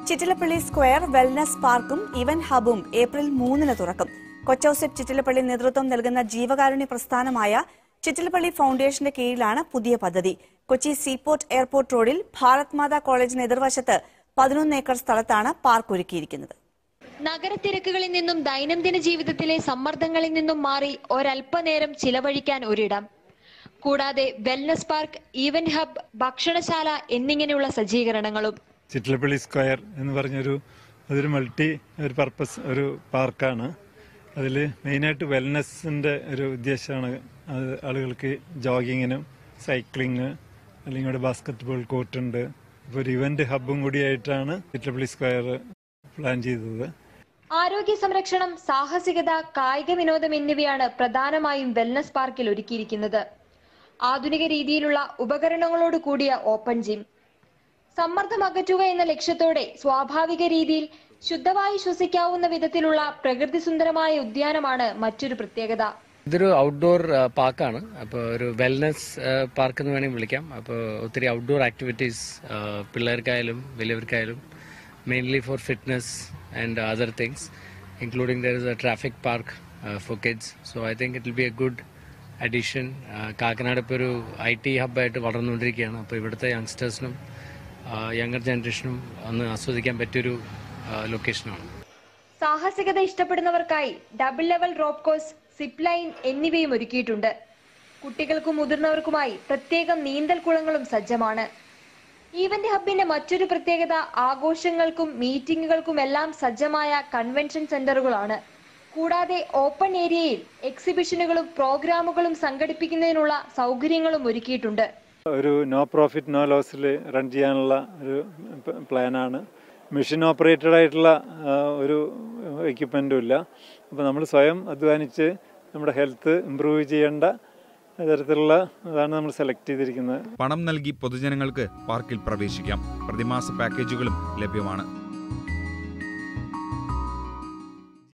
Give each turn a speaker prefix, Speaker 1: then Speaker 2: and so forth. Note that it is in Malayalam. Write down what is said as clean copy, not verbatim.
Speaker 1: Chittilappilly Square Wellness Parkum Event Hubum April 3 തുറക്കും. Kochouseph Chittilappilly നേതൃത്വം നൽകുന്ന ജീവകാരുണ്യ പ്രസ്ഥാനമായ Chittilappilly ഫൗണ്ടേഷന്റെ കീഴിലാണ് പുതിയ പദ്ധതി. കൊച്ചി സീപോർട്ട് എയർപോർട്ട് റോഡിൽ ഭാരത് മാതാ കോളേജിന് എതിർവശത്ത് 11 ഏക്കർ സ്ഥലത്താണ് പാർക്ക് ഒരുക്കിയിരിക്കുന്നത്.
Speaker 2: നഗരത്തിരക്കുകളിൽ നിന്നും ദൈനംദിന ജീവിതത്തിലെ സമ്മർദ്ദങ്ങളിൽ നിന്നും മാറി ഒരൽപ്പനേരം ചിലവഴിക്കാൻ ഒരിടം. കൂടാതെ വെൽനസ് പാർക്ക്, ഈവന്റ് ഹബ്, ഭക്ഷണശാല എന്നിങ്ങനെയുള്ള സജ്ജീകരണങ്ങളും.
Speaker 3: Chittilappilly Square എന്ന് പറഞ്ഞൊരു മൾട്ടി പർപ്പസ് ഒരു പാർക്കാണ്. അതിൽ മെയിനായിട്ട് വെൽനെസ്സിൻ്റെ ഒരു ഉദ്ദേശമാണ്. ആളുകൾക്ക് ജോഗിങ്ങിനും സൈക്ലിങ്, അല്ലെങ്കിൽ ഇവിടെ ബാസ്കറ്റ് ബോൾ കോർട്ടുണ്ട്. ഇപ്പോൾ ഒരു ഇവന്റ് ഹബ്ബും കൂടിയായിട്ടാണ് Chittilappilly Square പ്ലാൻ ചെയ്തത്.
Speaker 2: ആരോഗ്യ സംരക്ഷണം, സാഹസികത, കായിക വിനോദം എന്നിവയാണ് പ്രധാനമായും വെൽനസ് പാർക്കിൽ ഒരുക്കിയിരിക്കുന്നത്. ആധുനിക രീതിയിലുള്ള ഉപകരണങ്ങളോട് കൂടിയ ഓപ്പൺ ജിം. സമ്മർദ്ദം അകറ്റുക എന്ന ലക്ഷ്യത്തോടെ സ്വാഭാവിക രീതിയിൽ ശുദ്ധവായു ശ്വസിക്കാവുന്ന വിധത്തിലുള്ള പ്രകൃതി സുന്ദരമായ ഉദ്യാനമാണ് മറ്റൊരു പ്രത്യേകത.
Speaker 4: ഇതൊരു ഔട്ട്ഡോർ പാർക്കാണ്. അപ്പോൾ ഒരു വെൽനസ് പാർക്ക് എന്ന് വേണമെങ്കിൽ വിളിക്കാം. അപ്പോൾ ഒത്തിരി ഔട്ട്ഡോർ ആക്ടിവിറ്റീസ് പിള്ളേർക്കായാലും വലിയവർക്കായാലും, mainly for fitness and other things, including there is a traffic park for kids. So I think it will be a good addition. Kakkanad ഇപ്പോൾ ഒരു IT ഹബ്ബായിട്ട് വളർന്നുകൊണ്ടിരിക്കുകയാണ്. അപ്പോൾ ഇവിടുത്തെ യങ്സ്റ്റേഴ്സിനും യങ്ങർ ജനറേഷനും ഒന്ന് ആസ്വദിക്കാൻ പറ്റിയൊരു ലൊക്കേഷനാണ്.
Speaker 2: സാഹസികത ഇഷ്ടപ്പെടുന്നവർക്കായി double level rope course, zip line എന്നിവയും ഒരുക്കിയിട്ടുണ്ട്. കുട്ടികൾക്കും മുതിർന്നവർക്കുമായി പ്രത്യേകം നീന്തൽ കുളങ്ങളും സജ്ജമാണ്. ഈവന്റ് ഹബിന്റെ മറ്റൊരു പ്രത്യേകത ആഘോഷങ്ങൾക്കും മീറ്റിംഗുകൾക്കും എല്ലാം സജ്ജമായ കൺവെൻഷൻ സെന്ററുകളാണ്. കൂടാതെ ഓപ്പൺ ഏരിയയിൽ എക്സിബിഷനുകളും പ്രോഗ്രാമുകളും സംഘടിപ്പിക്കുന്നതിനുള്ള സൗകര്യങ്ങളും ഒരുക്കിയിട്ടുണ്ട്.
Speaker 3: ഒരു നോ പ്രോഫിറ്റ് നോ ലോസിൽ റൺ ചെയ്യാനുള്ള ഒരു പ്ലാനാണ്. മെഷീൻ ഓപ്പറേറ്റഡ് ആയിട്ടുള്ള ഒരു എക്യുപ്മെൻറ്റും ഇല്ല. അപ്പോൾ നമ്മൾ സ്വയം അധ്വാനിച്ച് നമ്മുടെ ഹെൽത്ത് ഇംപ്രൂവ് ചെയ്യേണ്ട തരത്തിലുള്ള അതാണ് നമ്മൾ സെലക്ട് ചെയ്തിരിക്കുന്നത്.
Speaker 5: പണം നൽകി പൊതുജനങ്ങൾക്ക് പാർക്കിൽ പ്രവേശിക്കാം. പ്രതിമാസ പാക്കേജുകളും ലഭ്യമാണ്.